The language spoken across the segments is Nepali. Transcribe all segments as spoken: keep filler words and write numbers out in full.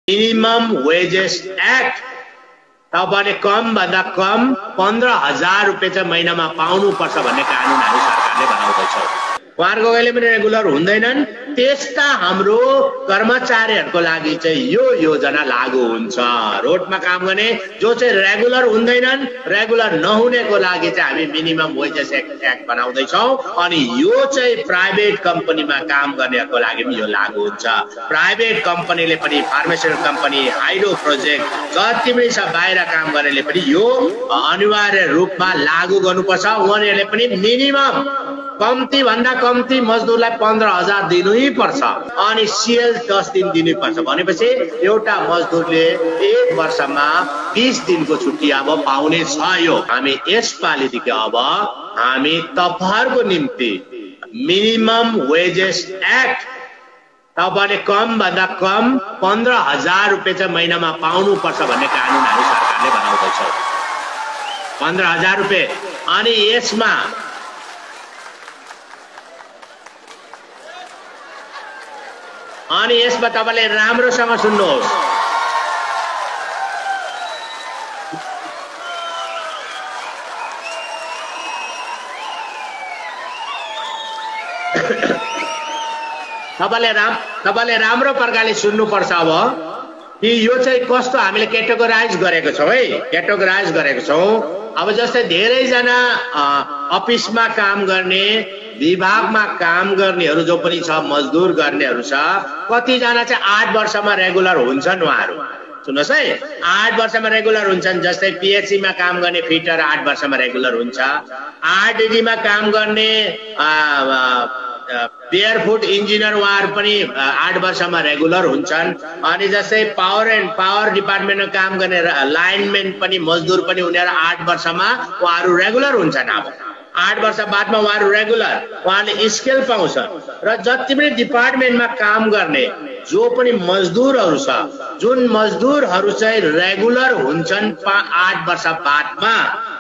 मिनिमम वेजेस एक्ट तपाईले कम भन्दा कम पन्ध्र हजार रुपियाँ चाहिँ महिनामा पाउनु पर्छ भन्ने कानुन हामी सरकारले बनाउँदैछौँ। उहाँहरूको कहिले पनि रेगुलर हुँदैनन्। त्यस्ता हाम्रो कर्मचारीहरूको लागि चाहिँ यो योजना लागू हुन्छ। रोडमा काम गर्ने जो चाहिँ रेगुलर हुँदैनन्, रेगुलर नहुनेको लागि चाहिँ हामी मिनिमम वेजेस एक्ट बनाउँदैछौँ अनि यो चाहिँ प्राइभेट कम्पनीमा काम गर्नेहरूको लागि पनि यो लागू हुन्छ। प्राइभेट कम्पनीले पनि, फार्मास्युटिकल कम्पनी, हाइड्रो प्रोजेक्ट जति पनि छ बाहिर काम गर्नेले पनि यो अनिवार्य रूपमा लागू गर्नुपर्छ। उनीहरूले पनि मिनिमम कम्ती भन्दा कम्ती मजदुरलाई पन्ध्र हजार दिनै पर्छ अनि सिएल दस दिन दिनै पर्छ। भनेपछि एउटा मजदुरले एक वर्षमा बीस दिनको छुट्टी अब पाउने छ। यो हामी यसपालिदेखि अब हामी तपाईहरुको निम्ति मिनिमम वेजेस एक्ट तपाईले कम भन्दा कम पन्ध्र हजार रुपियाँ चाहिँ महिनामा पाउनु पर्छ भन्ने कानुन हामी सरकारले बनाउँदैछौँ। पन्ध्र हजार रुपियाँ अनि यसमा अनि यसमा तपाईले राम्रोसँग सुन्नुहोस्। तपाईले राम तपाईले राम्रो प्रकारले सुन्नुपर्छ अब कि यो चाहिँ कस्तो हामीले क्याटेगोराइज गरेको छौं है, क्याटेगोराइज गरेको छौं। अब जस्तै धेरै जना अफिसमा काम गर्ने, विभागमा काम गर्नेहरू जो पनि छ, मजदुर गर्नेहरू छ, कति जना चाहिँ आठ वर्षमा रेगुलर हुन्छन्। उहाँहरू सुन्नुहोस् है, आठ वर्षमा रेगुलर हुन्छन्। जस्तै पीएचसी मा काम गर्ने फिटर आठ वर्षमा रेगुलर हुन्छ। आरडीडी मा काम गर्ने बेयरफुट इन्जिनियर उहाँहरू पनि आठ वर्षमा रेगुलर हुन्छन्। अनि जस्तै पावर एन्ड पावर डिपार्टमेन्टमा काम गर्ने लाइनमेन पनि, मजदुर पनि उनीहरू आठ वर्षमा उहाँहरू रेगुलर हुन्छन्। अब आठ वर्ष बादमा उहाँहरू रेगुलर, उहाँले स्केल पाउँछन्। र जति पनि डिपार्टमेन्टमा काम गर्ने जो पनि मजदुरहरू छ, जुन मजदुरहरू चाहिँ रेगुलर हुन्छन् आठ वर्ष बादमा,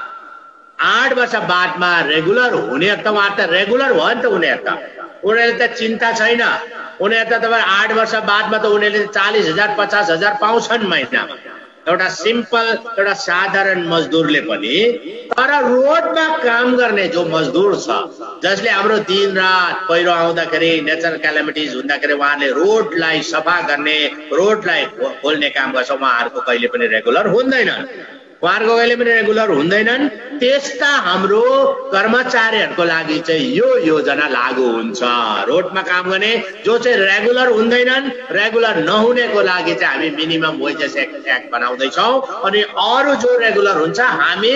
आठ वर्ष बादमा रेगुलर हुने त उहाँ त रेगुलर भयो नि त। उनीहरू त उनीहरूले त चिन्ता छैन। उनीहरू त तपाईँ आठ वर्ष बादमा त उनीहरूले चालीस हजार पचास हजार पाउँछन् महिनामा, एउटा सिम्पल एउटा साधारण मजदुरले पनि। तर रोडमा काम गर्ने जो मजदुर छ, जसले हाम्रो दिन रात पहिरो आउँदाखेरि, नेचरल क्यालामिटिज हुँदाखेरि उहाँले रोडलाई सफा गर्ने, रोडलाई खोल्ने काम गर्छ, उहाँहरूको कहिले पनि रेगुलर हुँदैनन्। उहाँहरूको कहिले पनि रेगुलर हुँदैनन्। त्यस्ता हाम्रो कर्मचारीहरूको लागि चाहिँ यो योजना लागू हुन्छ। रोडमा काम गर्ने जो चाहिँ रेगुलर हुँदैनन्, रेगुलर नहुनेको लागि चाहिँ हामी मिनिमम वेजेस एक्ट बनाउँदैछौँ अनि अरू जो रेगुलर हुन्छ हामी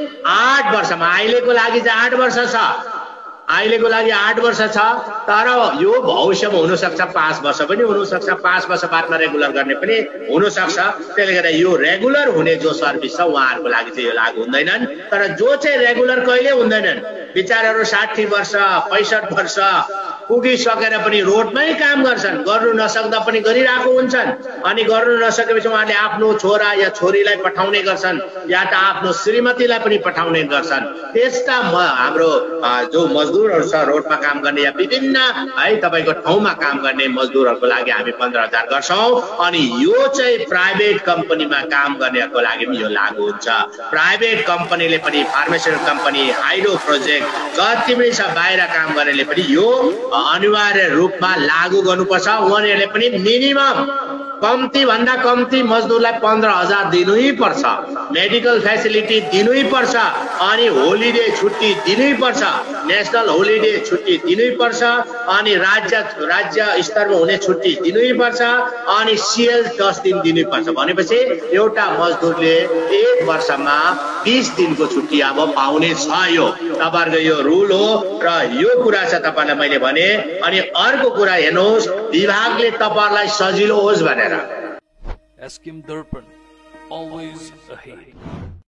आठ वर्षमा, अहिलेको लागि चाहिँ आठ वर्ष छ, अहिलेको लागि आठ वर्ष छ। तर यो भविष्यमा हुन सक्छ पाँच वर्ष पनि हुन सक्छ, पाँच वर्ष बादमा रेगुलर गर्ने पनि हुन सक्छ। त्यसले गर्दा यो रेगुलर हुने जो सर्भिस छ उहाँहरूको लागि चाहिँ यो लागू हुँदैनन्। तर जो चाहिँ रेगुलर कहिले हुँदैनन्, बिचारहरू साठी वर्ष पैंसठ वर्ष पुगिसकेर पनि रोडमै काम गर्छन्, गर्नु नसक्दा पनि गरिरहेको हुन्छन्। अनि गर्नु नसकेपछि उहाँले आफ्नो छोरा या छोरीलाई पठाउने गर्छन् या त आफ्नो श्रीमतीलाई पनि पठाउने गर्छन्। त्यस्ता हाम्रो जो मजदुरहरू छ रोडमा काम गर्ने या विभिन्न है तपाईको ठाउँमा काम गर्ने मजदुरहरूको लागि हामी पन्ध्र हजार गर्छौँ अनि यो चाहिँ प्राइभेट कम्पनीमा काम गर्नेहरूको लागि पनि यो लागू हुन्छ। प्राइभेट कम्पनीले पनि, फार्मास्युटिकल कम्पनी, हाइड्रो प्रोजेक्ट जति पनि छ बाहिर काम गर्नेले पनि यो अनिवार्य रूपमा लागू गर्नुपर्छ। उनीहरूले पनि मिनिमम कम्ती भन्दा कम्ती मजदुरलाई पन्ध्र हजार दिनै पर्छ, मेडिकल फेसिलिटी दिनै पर्छ अनि होलिडे छुट्टी दिनै पर्छ, नेशनल होलिडे छुट्टी दिनै पर्छ अनि राज्य राज्य स्तरमा हुने छुट्टी दिनै पर्छ अनि सिएल दस दिन दिनै पर्छ। भनेपछि एउटा मजदुरले एक वर्षमा बीस दिनको छुट्टी अब पाउने छ। यो तपाईहरुको यो रुल हो र यो कुरा चाहिँ तपाईलाई मैले भने। अनि अर्को कुरा हेर्नुहोस्, विभागले तपाईहरुलाई सजिलो होस् भनेर एस्किम दर्पण always ahead।